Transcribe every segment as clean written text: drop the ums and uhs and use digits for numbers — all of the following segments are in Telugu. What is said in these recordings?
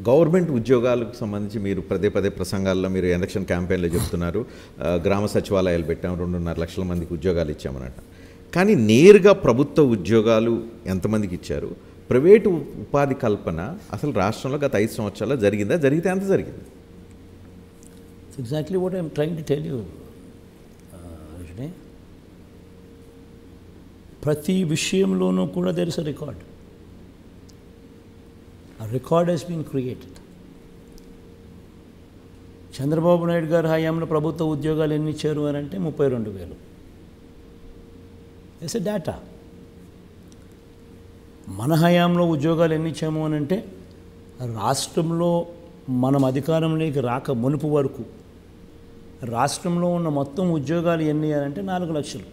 గవర్నమెంట్ ఉద్యోగాలకు సంబంధించి మీరు పదే పదే ప్రసంగాల్లో మీరు ఎలక్షన్ క్యాంపెయిన్లో చెప్తున్నారు, గ్రామ సచివాలయాలు పెట్టాం, 2.5 లక్షల మందికి ఉద్యోగాలు ఇచ్చామన్నట్టు. కానీ నేరుగా ప్రభుత్వ ఉద్యోగాలు ఎంతమందికి ఇచ్చారు? ప్రైవేటు ఉపాధి కల్పన అసలు రాష్ట్రంలో గత 5 సంవత్సరాల్లో జరిగిందా? జరిగితే ఎంత జరిగింది? Exactly what I'm trying to tell you Rajani. ప్రతి విషయంలోనూ కూడా there is a record. A record has been created. Chandrababu Naidu గారి హయాంలో ప్రభుత్వ ఉద్యోగాలు ఎన్ని ఇచ్చారు అని అంటే 32,000. It's a data. మన హయాంలో ఉద్యోగాలు ఎన్ని ఇచ్చాము అని అంటే రాష్ట్రంలో మనం అధికారంలోకి రాక మునుపు వరకు రాష్ట్రంలో ఉన్న మొత్తం ఉద్యోగాలు ఎన్ని అని అంటే 4 లక్షలు.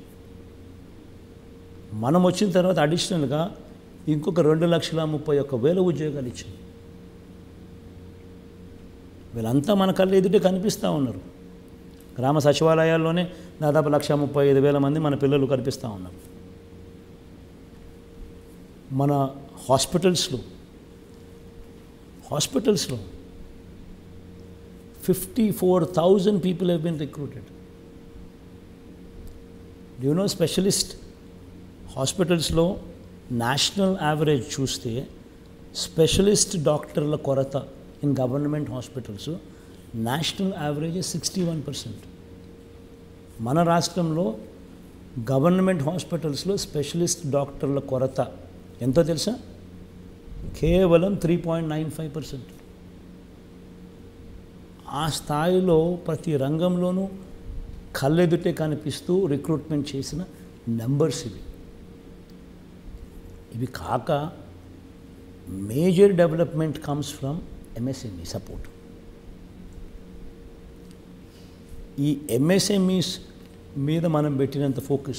మనం వచ్చిన తర్వాత అడిషనల్గా ఇంకొక 2,31,000 ఉద్యోగాలు ఇచ్చారు. వీళ్ళంతా మన కళ్ళు ఎదుటే కనిపిస్తూ ఉన్నారు. గ్రామ సచివాలయాల్లోనే దాదాపు 1,35,000 మంది మన పిల్లలు కనిపిస్తూ ఉన్నారు. మన హాస్పిటల్స్లో 54,000 people have been recruited. Do you know specialist హాస్పిటల్స్లో నేషనల్ యావరేజ్ చూస్తే స్పెషలిస్ట్ డాక్టర్ల కొరత in government hospitals national average 61%. మన రాష్ట్రంలో గవర్నమెంట్ హాస్పిటల్స్లో స్పెషలిస్ట్ డాక్టర్ల కొరత ఎంతో తెలుసా? కేవలం 3.95%. ఆ స్థాయిలో ప్రతి రంగంలోనూ కళ్ళెదుటే కనిపిస్తూ రిక్రూట్మెంట్ చేసిన నెంబర్స్ ఇవి. ఇవి కాక major development comes from MSME support. ఈ ఎంఎస్ఎంఈస్ మీద మనం పెట్టినంత focus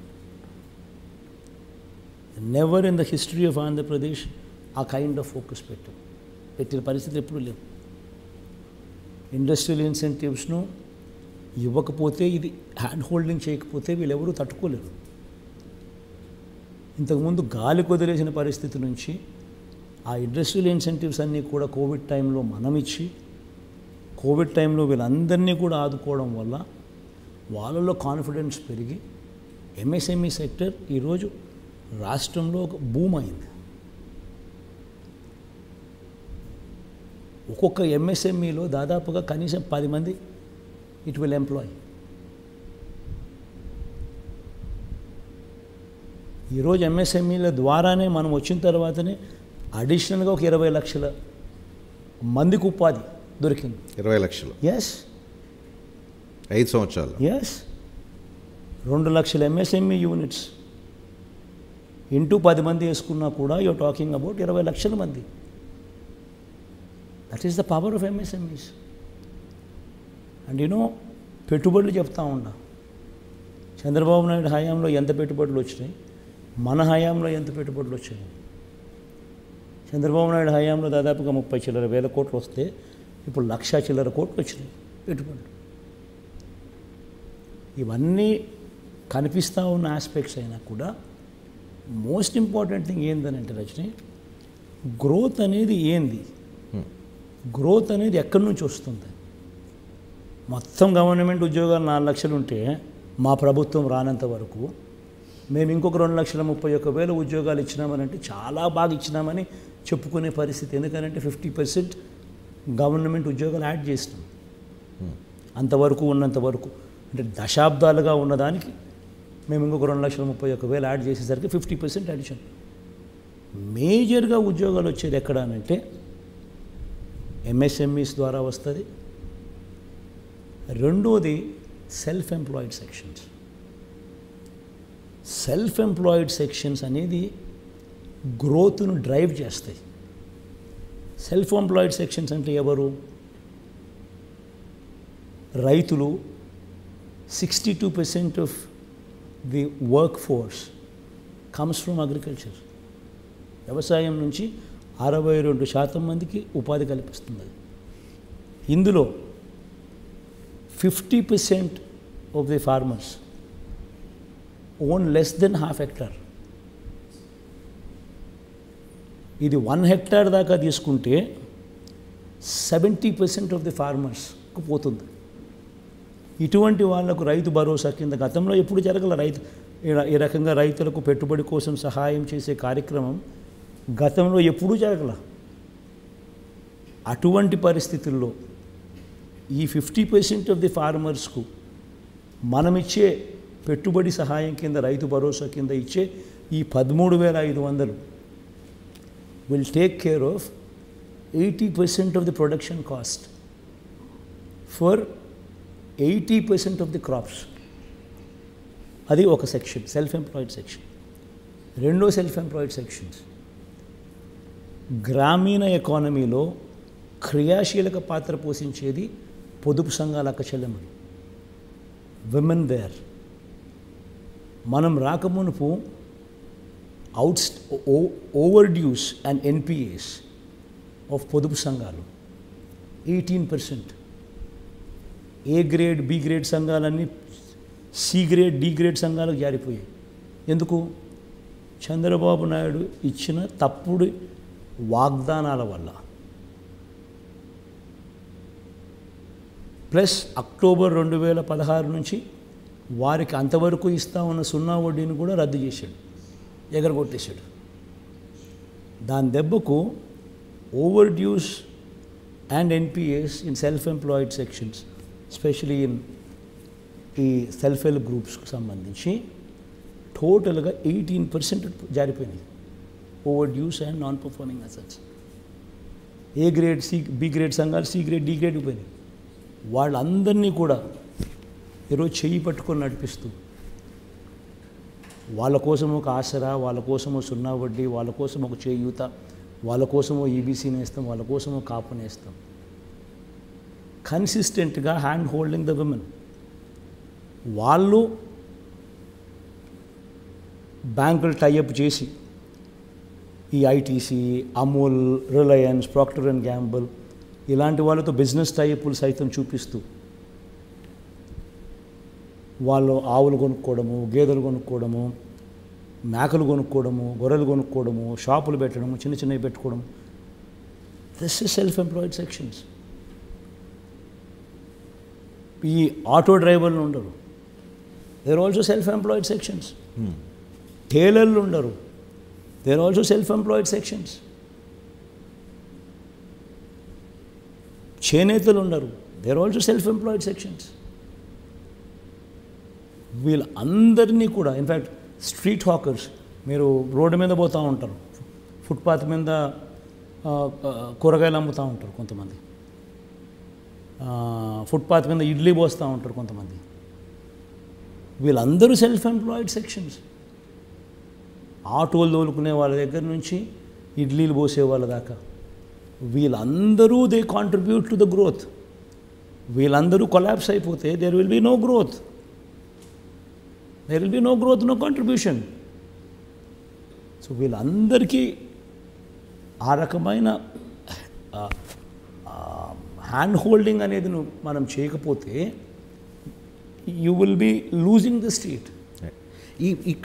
never in the history of Andhra Pradesh ఆ కైండ్ ఆఫ్ ఫోకస్ పెట్టిన పరిస్థితి ఎప్పుడూ లేవు. ఇండస్ట్రియల్ ఇన్సెంటివ్స్ను ఇవ్వకపోతే, ఇది హ్యాండ్ హోల్డింగ్ చేయకపోతే వీళ్ళెవరూ తట్టుకోలేరు. ఇంతకుముందు గాలి కొదిలేసిన పరిస్థితి నుంచి ఆ ఇండస్ట్రియల్ ఇన్సెంటివ్స్ అన్నీ కూడా కోవిడ్ టైంలో మనం ఇచ్చి, కోవిడ్ టైంలో వీళ్ళందరినీ కూడా ఆదుకోవడం వల్ల వాళ్ళలో కాన్ఫిడెన్స్ పెరిగి ఎంఎస్ఎంఈ సెక్టర్ ఈరోజు రాష్ట్రంలో ఒక బూమ్ అయింది. ఒక్కొక్క ఎంఎస్ఎంఈలో దాదాపుగా కనీసం 10 మంది ఇట్ విల్ ఎంప్లాయ్. ఈరోజు ఎంఎస్ఎంఈల ద్వారానే మనం వచ్చిన తర్వాతనే అడిషనల్గా ఒక 20 లక్షల మందికి ఉపాధి దొరికింది. 20 లక్షలు? ఎస్. 5 సంవత్సరాలు? ఎస్. 2 లక్షల ఎంఎస్ఎంఈ యూనిట్స్ ఇంటూ 10 మంది వేసుకున్నా కూడా యూఆర్ టాకింగ్ అబౌట్ 20 లక్షల మంది. That is the power of MSMEs. And you know, పెట్టుబడులు చెప్తా ఉన్నా, చంద్రబాబు నాయుడు హయాంలో ఎంత పెట్టుబడులు వచ్చినాయి, మన హయాంలో ఎంత పెట్టుబడులు వచ్చాయి. చంద్రబాబు నాయుడు హయాంలో దాదాపుగా 30 చిల్లర వేల కోట్లు వస్తే ఇప్పుడు 1,00,000 చిల్లర కోట్లు వచ్చినాయి పెట్టుబడులు. ఇవన్నీ కనిపిస్తూ ఉన్న ఆస్పెక్ట్స్ అయినా కూడా మోస్ట్ ఇంపార్టెంట్ థింగ్ ఏంటంటే రజనీ, గ్రోత్ అనేది ఏంది, గ్రోత్ అనేది ఎక్కడి నుంచి వస్తుంది. మొత్తం గవర్నమెంట్ ఉద్యోగాలు 4 లక్షలు ఉంటే మా ప్రభుత్వం రానంత వరకు మేము ఇంకొక 2,31,000 ఉద్యోగాలు ఇచ్చినామని అంటే చాలా బాగా ఇచ్చినామని చెప్పుకునే పరిస్థితి. ఎందుకంటే 50% గవర్నమెంట్ ఉద్యోగాలు యాడ్ చేసినాం. అంతవరకు ఉన్నంత వరకు అంటే దశాబ్దాలుగా ఉన్నదానికి మేము ఇంకొక 2,31,000 యాడ్ చేసేసరికి 50% అడిషన్. మేజర్గా ఉద్యోగాలు వచ్చేది ఎక్కడ అంటే ఎంఎస్ఎంఈస్ ద్వారా వస్తుంది. రెండోది self employed sections. Self employed sections అనేది గ్రోత్ను డ్రైవ్ చేస్తాయి. సెల్ఫ్ ఎంప్లాయిడ్ సెక్షన్స్ అంటే ఎవరు? రైతులు. 62% of the work force comes from agriculture. వ్యవసాయం నుంచి 62% మందికి ఉపాధి కల్పిస్తుంది. ఇందులో 50% of the farmers own less than ½ hectare. ఇది 1 హెక్టార్ దాకా తీసుకుంటే 70% ఆఫ్ ది ఫార్మర్స్కు పోతుంది. ఇటువంటి వాళ్లకు రైతు భరోసా కింద గతంలో ఎప్పుడు జరగల రైతు ఈ రకంగా రైతులకు పెట్టుబడి కోసం సహాయం చేసే కార్యక్రమం గతంలో ఎప్పుడూ జరగల. అటువంటి పరిస్థితుల్లో ఈ 50% ఆఫ్ ది ఫార్మర్స్కు మనమిచ్చే పెట్టుబడి సహాయం కింద రైతు భరోసా కింద ఇచ్చే ఈ 13,500 will take care of 80% of the production cost for 80% of the crops. అది ఒక సెక్షన్, సెల్ఫ్ ఎంప్లాయిడ్ సెక్షన్. రెండో సెల్ఫ్ ఎంప్లాయిడ్ సెక్షన్స్ గ్రామీణ ఎకానమీలో క్రియాశీలక పాత్ర పోషించేది పొదుపు సంఘాల అక్కచెల్లెమ్మలు, విమెన్ దేర్. మనం రాకమునుపు overdues and NPAs of పొదుపు సంఘాలు 18%. ఏ గ్రేడ్ బి గ్రేడ్ సంఘాలన్నీ సి గ్రేడ్ డి గ్రేడ్ సంఘాలకు జారిపోయాయి. ఎందుకు? చంద్రబాబు నాయుడు ఇచ్చిన తప్పుడు వాగ్దానాల వల్ల. ప్లస్ అక్టోబర్ 2016 నుంచి వారికి అంతవరకు ఇస్తా ఉన్న సున్నా వడ్డీని కూడా రద్దు చేశాడు, ఎగరగొట్టేశాడు. దాని దెబ్బకు overdues and NPAs in self employed sections, especially in ఈ సెల్ఫ్ హెల్ప్ గ్రూప్స్కి సంబంధించి టోటల్గా 18% జారిపోయినాయి. Overdues and non performing assets. A grade B grade సంఘాలు సి గ్రేడ్ డి గ్రేడ్ పోయినాయి. వాళ్ళందరినీ కూడా ఈరోజు చెయ్యి పట్టుకొని నడిపిస్తూ వాళ్ళ కోసం ఒక ఆసరా, వాళ్ళ కోసమో సున్నా వడ్డీ, వాళ్ళ కోసం ఒక చేయూత, వాళ్ళ కోసమో ఈబీసీ నేస్తాం, వాళ్ళ కోసమో కాపు నేస్తాం. కన్సిస్టెంట్గా హ్యాండ్ హోల్డింగ్ ద విమెన్. వాళ్ళు బ్యాంకులు టైఅప్ చేసి ఈ ITC, Amul, Reliance, Procter and Gamble ఇలాంటి వాళ్ళతో బిజినెస్ టైఅప్లు సైతం చూపిస్తూ వాళ్ళు ఆవులు కొనుక్కోవడము, గేదెలు కొనుక్కోవడము, మేకలు కొనుక్కోవడము, గొర్రెలు కొనుక్కోవడము, షాపులు పెట్టడము, చిన్న చిన్నవి పెట్టుకోవడం. This is self employed sections. ఈ ఆటో డ్రైవర్లు ఉండరు, they are also self employed sections. టైలర్లు ఉండరు, they are also self employed sections. చేనేతలు ఉండరు, they are also self employed sections. వీళ్ళందరినీ కూడా ఇన్ఫ్యాక్ట్ స్ట్రీట్ హాకర్స్, మీరు రోడ్డు మీద పోతూ ఉంటారు, ఫుట్పాత్ మీద కూరగాయలు అమ్ముతూ ఉంటారు కొంతమంది, ఫుట్పాత్ మీద ఇడ్లీ పోస్తూ ఉంటారు కొంతమంది. వీళ్ళందరూ సెల్ఫ్ ఎంప్లాయిడ్ సెక్షన్స్. ఆటోలు తోలుకునే వాళ్ళ దగ్గర నుంచి ఇడ్లీలు పోసే వాళ్ళ దాకా వీళ్ళందరూ they contribute to the growth. వీళ్ళందరూ కొలాప్స్ అయిపోతే there will be no growth. there will be no growth, no contribution. So వీళ్ళందరికీ ఆ రకమైన హ్యాండ్ హోల్డింగ్ అనేది మనం చేయకపోతే you will be losing the street. ఈ